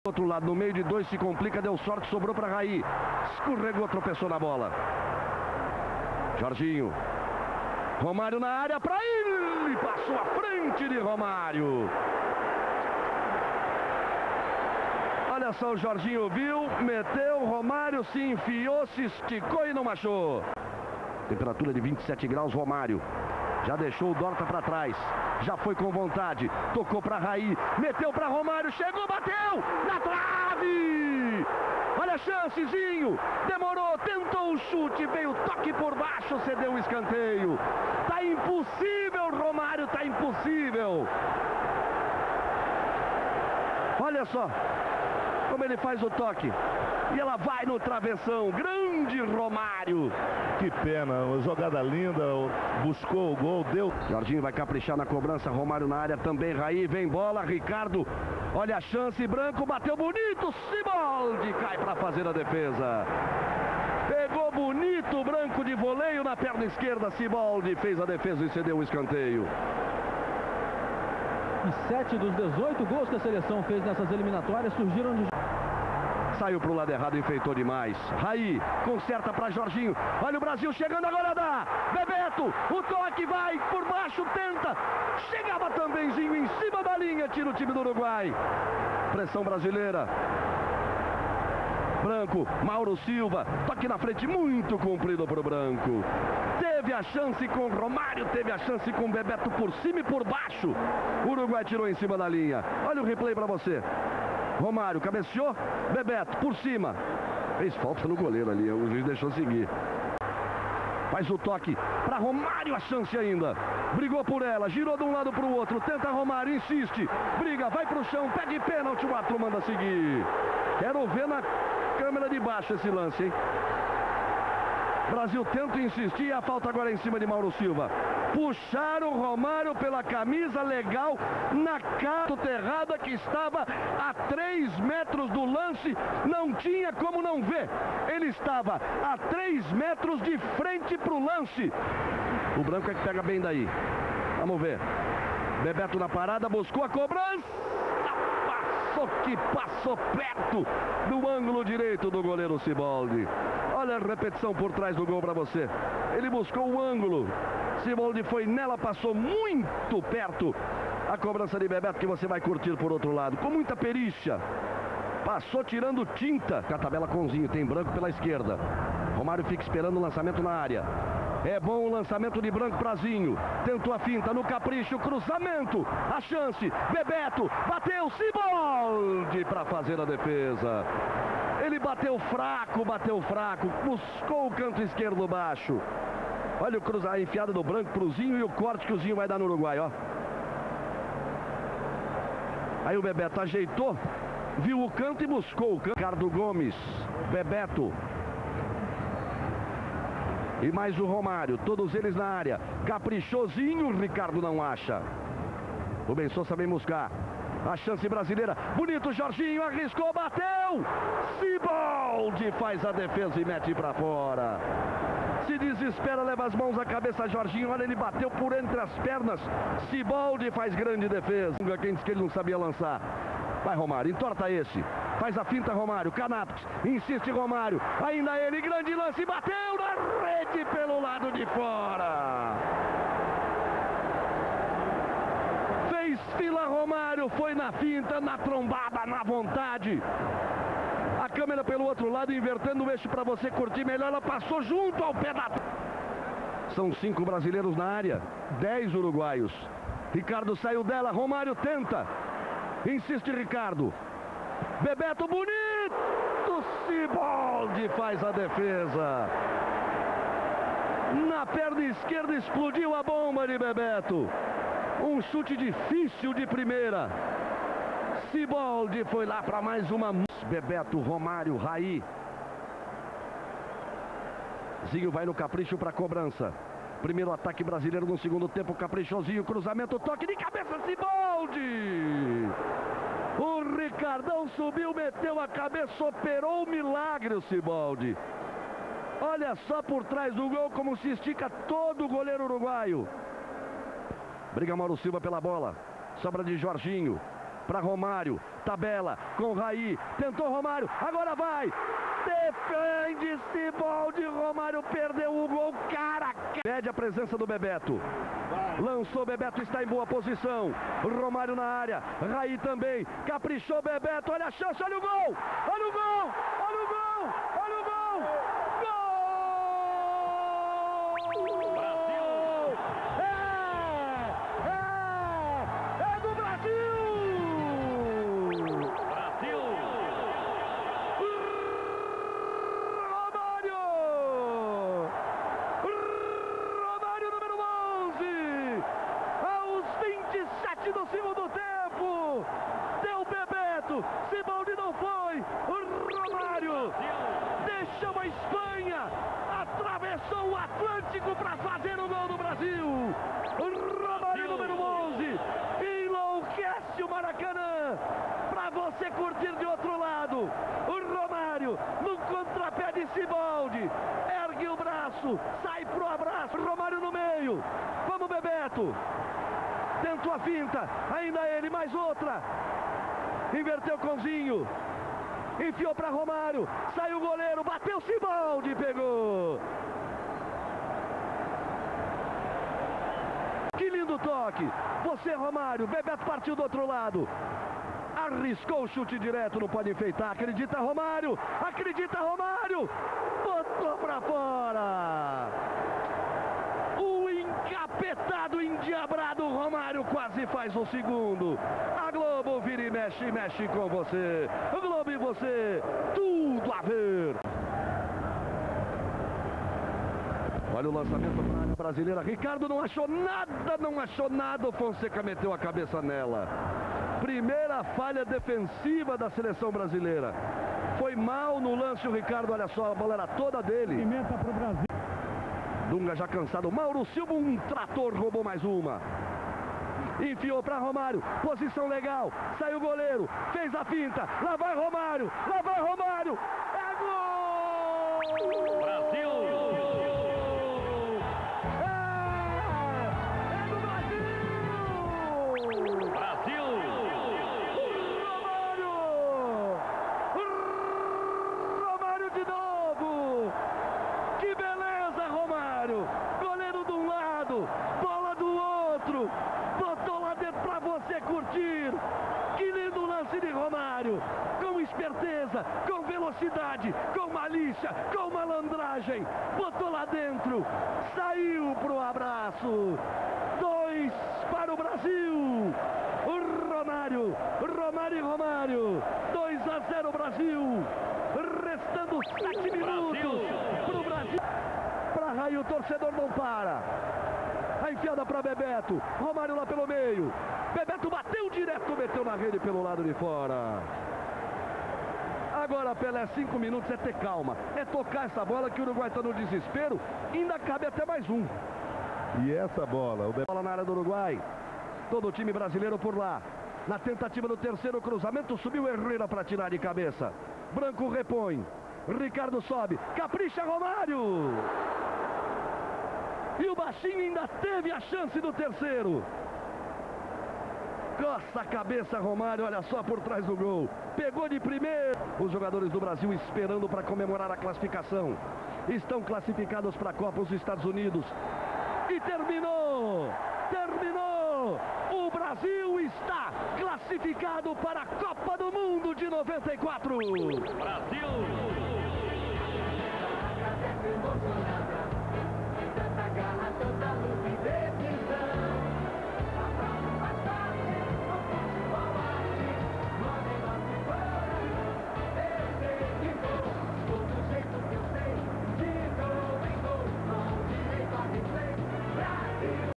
Outro lado, no meio de dois, se complica, deu sorte, sobrou para Raí. Escorregou, tropeçou na bola. Jorginho. Romário na área para ele. Passou à frente de Romário. Olha só, o Jorginho viu, meteu, Romário se enfiou, se esticou e não achou. Temperatura de 27 graus, Romário. Já deixou o Dorta para trás. Já foi com vontade. Tocou para Raí. Meteu para Romário. Chegou, bateu. Na trave. Olha a chancezinho. Demorou. Tentou o chute. Veio toque por baixo. Cedeu o escanteio. Tá impossível, Romário. Tá impossível. Olha só como ele faz o toque. E ela vai no travessão. Grande Romário. Que pena, uma jogada linda, buscou o gol, deu. Jorginho vai caprichar na cobrança, Romário na área também, Raí, vem bola, Ricardo, olha a chance, Branco, bateu bonito, Siboldi cai para fazer a defesa. Pegou bonito, Branco de voleio na perna esquerda, Siboldi fez a defesa e cedeu o escanteio. E 7 dos 18 gols que a seleção fez nessas eliminatórias surgiram de... Saiu para o lado errado, enfeitou demais. Raí, conserta para Jorginho. Olha o Brasil chegando, agora dá. Bebeto, o toque vai por baixo, tenta. Chegava tambémzinho em cima da linha, tira o time do Uruguai. Pressão brasileira. Branco, Mauro Silva, toque na frente muito comprido para o Branco. Teve a chance com Romário, teve a chance com Bebeto por cima e por baixo. O Uruguai tirou em cima da linha. Olha o replay para você. Romário cabeceou, Bebeto por cima. Fez falta no goleiro ali, o juiz deixou seguir. Faz o toque para Romário, a chance ainda. Brigou por ela, girou de um lado para o outro. Tenta Romário, insiste. Briga, vai para o chão, pede pênalti, o árbitro manda seguir. Quero ver na câmera de baixo esse lance, hein? Brasil tenta insistir, a falta agora é em cima de Mauro Silva. Puxaram o Romário pela camisa, legal, na cara terrada que estava a 3 metros do lance, não tinha como não ver. Ele estava a 3 metros de frente para o lance. O Branco é que pega bem daí. Vamos ver. Bebeto na parada, buscou a cobrança. Passou perto do ângulo direito do goleiro Siboldi. Olha a repetição por trás do gol para você. Ele buscou o ângulo. Siboldi foi nela, passou muito perto. A cobrança de Bebeto que você vai curtir por outro lado. Com muita perícia. Passou tirando tinta. Com a tabela Conzinho, tem Branco pela esquerda. Romário fica esperando o lançamento na área. É bom o lançamento de Branco pra Zinho. Tentou a finta no capricho, cruzamento. A chance, Bebeto, bateu, Siboldi para fazer a defesa. Ele bateu fraco, buscou o canto esquerdo baixo. Olha a enfiada do Branco pro Zinho e o corte que o Zinho vai dar no Uruguai, ó. Aí o Bebeto ajeitou, viu o canto e buscou o canto. Ricardo Gomes, Bebeto. E mais o Romário, todos eles na área. Caprichosinho, o Ricardo não acha. O Ben Sousa vem buscar. A chance brasileira. Bonito, Jorginho, arriscou, bateu. Siboldi faz a defesa e mete para fora. Se desespera, leva as mãos à cabeça, Jorginho. Olha, ele bateu por entre as pernas. Siboldi faz grande defesa. Quem disse que ele não sabia lançar? Vai, Romário, entorta esse. Faz a finta, Romário. Canatos, insiste Romário. Ainda ele, grande lance, bateu na rede pelo lado de fora. Fez fila Romário, foi na finta, na trombada, na vontade. A câmera pelo outro lado, invertendo o eixo para você curtir melhor. Ela passou junto ao pé da... São 5 brasileiros na área, 10 uruguaios. Ricardo saiu dela, Romário tenta. Insiste Ricardo. Bebeto bonito. Siboldi faz a defesa. Na perna esquerda explodiu a bomba de Bebeto. Um chute difícil de primeira. Siboldi foi lá para mais uma. Bebeto, Romário, Raí. Zinho vai no capricho para cobrança. Primeiro ataque brasileiro no segundo tempo, caprichosinho, cruzamento, toque de cabeça, Siboldi. O Ricardão subiu, meteu a cabeça, operou o milagre o Siboldi. Olha só por trás do gol como se estica todo o goleiro uruguaio. Briga Mauro Silva pela bola. Sobra de Jorginho. para Romário, tabela com Raí, tentou Romário, agora vai, defende Siboldi, Romário perdeu o gol, cara, pede a presença do Bebeto, lançou, Bebeto está em boa posição, Romário na área, Raí também, caprichou Bebeto, olha a chance, olha o gol, olha o gol, olha o gol, olha o gol, gol! Do segundo tempo, deu Bebeto, Siboldi não foi, Romário deixou a Espanha, atravessou o Atlântico para fazer o gol do Brasil, Romário número 11, enlouquece o Maracanã, para você curtir de outro lado, o Romário no contrapé de Siboldi, ergue o braço, sai pro abraço, Romário no meio, vamos Bebeto, tentou a finta, ainda ele, mais outra, inverteu com Zinho, enfiou para Romário, saiu o goleiro, bateu Siboldi, pegou. Que lindo toque, você Romário, Bebeto partiu do outro lado, arriscou o chute direto, não pode enfeitar, acredita Romário, botou para fora. Encapetado, endiabrado, Romário quase faz o segundo. A Globo vira e mexe com você. O Globo e você, tudo a ver. Olha o lançamento para a área brasileira. Ricardo não achou nada. O Fonseca meteu a cabeça nela. Primeira falha defensiva da seleção brasileira. Foi mal no lance o Ricardo, olha só, a bola era toda dele. Pimenta para o Brasil. Dunga já cansado, Mauro Silva, um trator, roubou mais uma. Enfiou para Romário, posição legal, saiu o goleiro, fez a finta, lá vai Romário, é gol! Brasil! É do Brasil! Brasil! Romário de novo! Que beleza, Romário! Goleiro de um lado, bola do outro, botou lá dentro pra você curtir. Que lindo lance de Romário, com esperteza, com velocidade, com malícia, com malandragem, botou lá dentro, saiu pro abraço. 2 para o Brasil. Romário, 2-0 Brasil. Restando 7 minutos pro Brasil. Para Raí, o torcedor não para. A enfiada para Bebeto. Romário lá pelo meio. Bebeto bateu direto, meteu na rede pelo lado de fora. Agora, Pelé, 5 minutos é ter calma. É tocar essa bola que o Uruguai está no desespero. Ainda cabe até mais um. E essa bola? Bola na área do Uruguai. Todo o time brasileiro por lá. Na tentativa do terceiro cruzamento, subiu Herrera para tirar de cabeça. Branco repõe. Ricardo sobe. Capricha Romário. E o baixinho ainda teve a chance do terceiro. Coça a cabeça Romário, olha só por trás do gol. Pegou de primeiro. Os jogadores do Brasil esperando para comemorar a classificação. Estão classificados para a Copa dos Estados Unidos. E terminou! O Brasil está classificado para a Copa do Mundo de 94. Brasil!